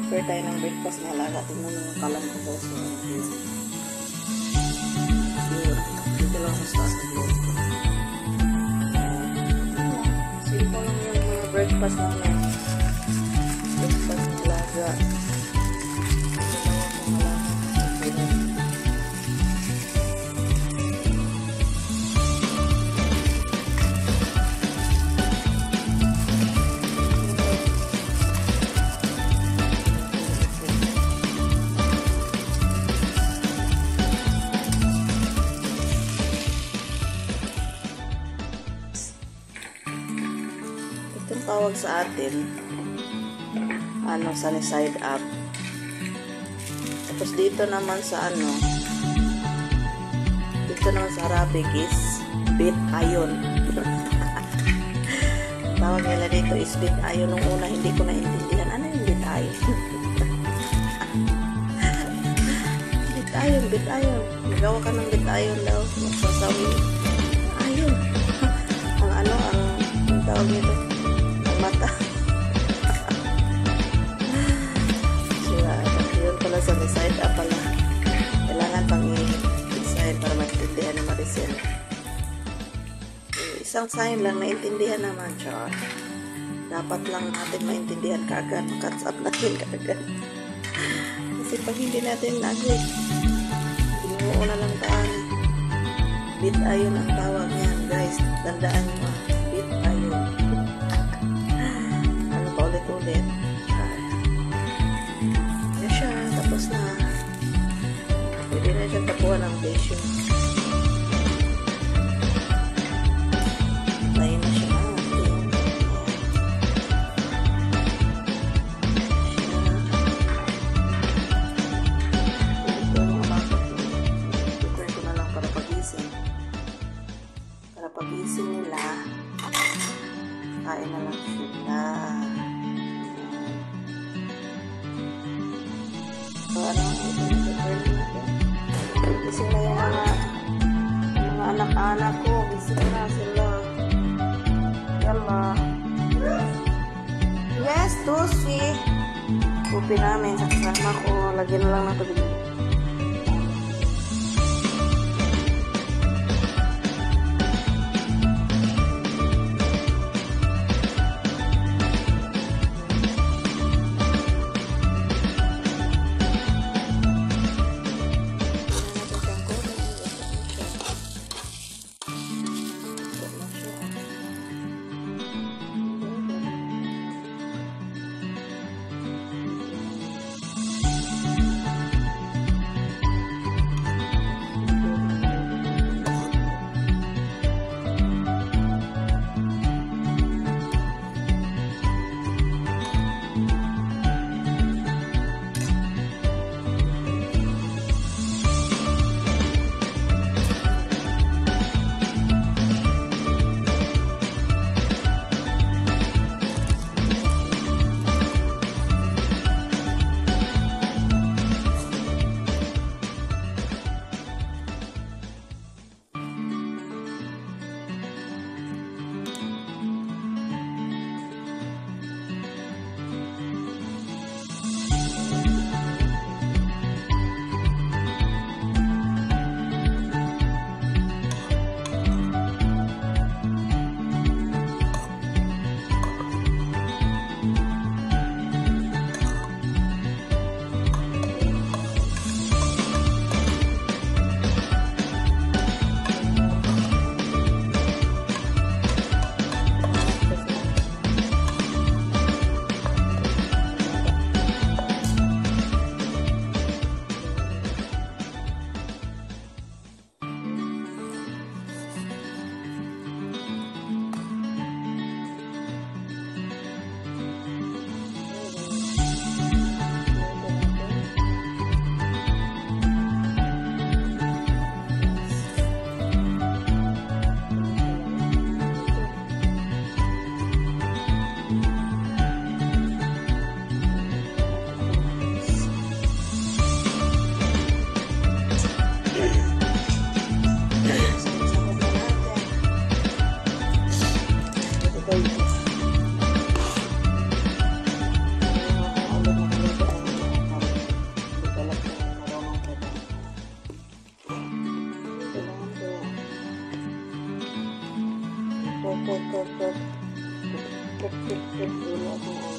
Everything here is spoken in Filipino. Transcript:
prepare tayo ng breakfast na alaga. Tingnan mo yung kalam ko guys. Yun. Dito lang ako sa taas ng vlog ko. Simple lang yung mga breakfast namin. Breakfast na alaga. Itong tawag sa atin sunny side up. Tapos dito naman sa dito naman sa Arabic is bit ayon. Tawag nila dito is bit ayon. Nung una hindi ko naintindihan ano yung bit ayon. bit ayon magawa ka ng bit ayon daw, magsasawi ayon. ang tawag nito mata. Yun pala sa side up pala. Kailangan pang i-side para maintindihan ng Maricel. Isang sign lang naintindihan naman siya. Dapat lang natin maintindihan kaagad. Catch up natin kaagad. Kasi pag hindi natin agad, binuo na lang taan. Bit ayon ang tawag niyan guys. Tandaan mo. Bit ayon. Ulit. Na siya, tapos na. Pwede na siya tapuan ng patient. Tayo na siya. Ito yung mabakot. Prepare ko na lang para pagising. Para pagising nila, kain na lang sila. Gising na yung mga anak-anak ko. Gising na sila. Yalla. Yes, Tusi. Kupi namin sa kasama ko. Lagyan na lang ng tubig. Puk-puk-puk dulu akong